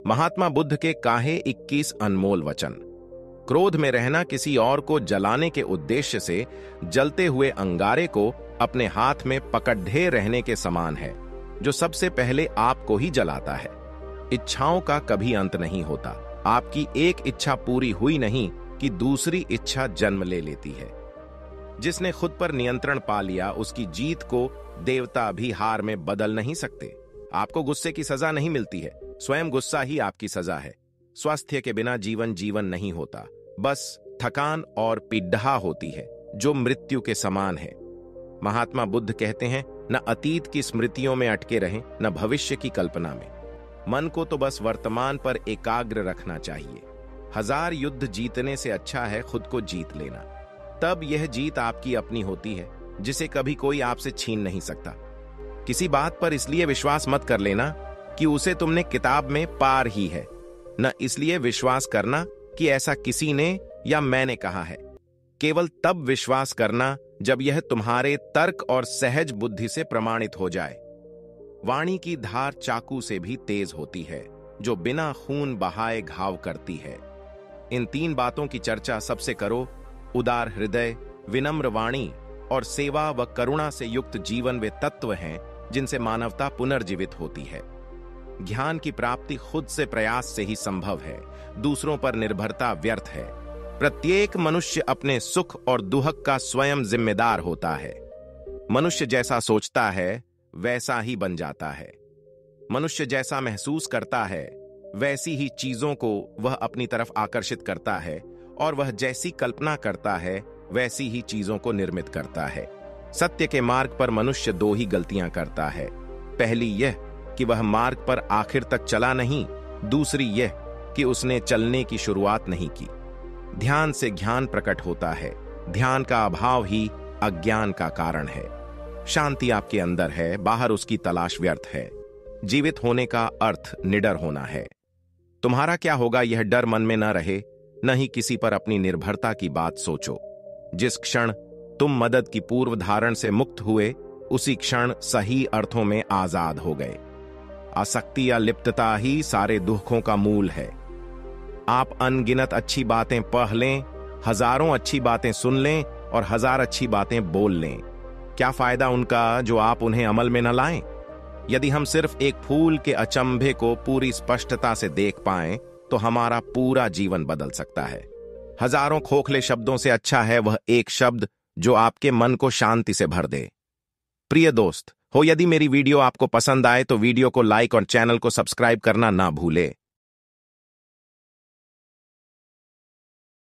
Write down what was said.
महात्मा बुद्ध के काहे 21 अनमोल वचन। क्रोध में रहना किसी और को जलाने के उद्देश्य से जलते हुए अंगारे को अपने हाथ में पकड़े रहने के समान है, जो सबसे पहले आपको ही जलाता है। इच्छाओं का कभी अंत नहीं होता। आपकी एक इच्छा पूरी हुई नहीं कि दूसरी इच्छा जन्म ले लेती है। जिसने खुद पर नियंत्रण पा लिया, उसकी जीत को देवता भी हार में बदल नहीं सकते। आपको गुस्से की सजा नहीं मिलती है, स्वयं गुस्सा ही आपकी सजा है। स्वास्थ्य के बिना जीवन नहीं होता, बस थकान और पीड़ा होती है, जो मृत्यु के समान है। महात्मा बुद्ध कहते हैं, न अतीत की स्मृतियों में अटके रहें, न भविष्य की कल्पना में। मन को तो बस वर्तमान पर एकाग्र रखना चाहिए। 1000 युद्ध जीतने से अच्छा है खुद को जीत लेना। तब यह जीत आपकी अपनी होती है, जिसे कभी कोई आपसे छीन नहीं सकता। किसी बात पर इसलिए विश्वास मत कर लेना कि उसे तुमने किताब में पार ही है, न इसलिए विश्वास करना कि ऐसा किसी ने या मैंने कहा है। केवल तब विश्वास करना जब यह तुम्हारे तर्क और सहज बुद्धि से प्रमाणित हो जाए। वाणी की धार चाकू से भी तेज होती है, जो बिना खून बहाए घाव करती है। इन 3 बातों की चर्चा सबसे करो। उदार हृदय, विनम्र वाणी और सेवा व करुणा से युक्त जीवन वे तत्व हैं जिनसे मानवता पुनर्जीवित होती है। ज्ञान की प्राप्ति खुद से प्रयास से ही संभव है, दूसरों पर निर्भरता व्यर्थ है। प्रत्येक मनुष्य अपने सुख और दुख का स्वयं जिम्मेदार होता है। मनुष्य जैसा सोचता है वैसा ही बन जाता है। मनुष्य जैसा महसूस करता है वैसी ही चीजों को वह अपनी तरफ आकर्षित करता है, और वह जैसी कल्पना करता है वैसी ही चीजों को निर्मित करता है। सत्य के मार्ग पर मनुष्य 2 ही गलतियां करता है। पहली यह कि वह मार्ग पर आखिर तक चला नहीं, दूसरी यह कि उसने चलने की शुरुआत नहीं की। ध्यान से ज्ञान प्रकट होता है, ध्यान का अभाव ही अज्ञान का कारण है। शांति आपके अंदर है, बाहर उसकी तलाश व्यर्थ है। जीवित होने का अर्थ निडर होना है। तुम्हारा क्या होगा यह डर मन में न रहे, न ही किसी पर अपनी निर्भरता की बात सोचो। जिस क्षण तुम मदद की पूर्व धारण से मुक्त हुए, उसी क्षण सही अर्थों में आजाद हो गए। आसक्ति या लिप्तता ही सारे दुखों का मूल है। आप अनगिनत अच्छी बातें पढ़ लें, हजारों अच्छी बातें सुन लें और 1000 अच्छी बातें बोल लें, क्या फायदा उनका जो आप उन्हें अमल में न लाएं? यदि हम सिर्फ एक फूल के अचंभे को पूरी स्पष्टता से देख पाएं, तो हमारा पूरा जीवन बदल सकता है। हजारों खोखले शब्दों से अच्छा है वह एक शब्द जो आपके मन को शांति से भर दे। प्रिय दोस्त हो, यदि मेरी वीडियो आपको पसंद आए तो वीडियो को लाइक और चैनल को सब्सक्राइब करना ना भूले।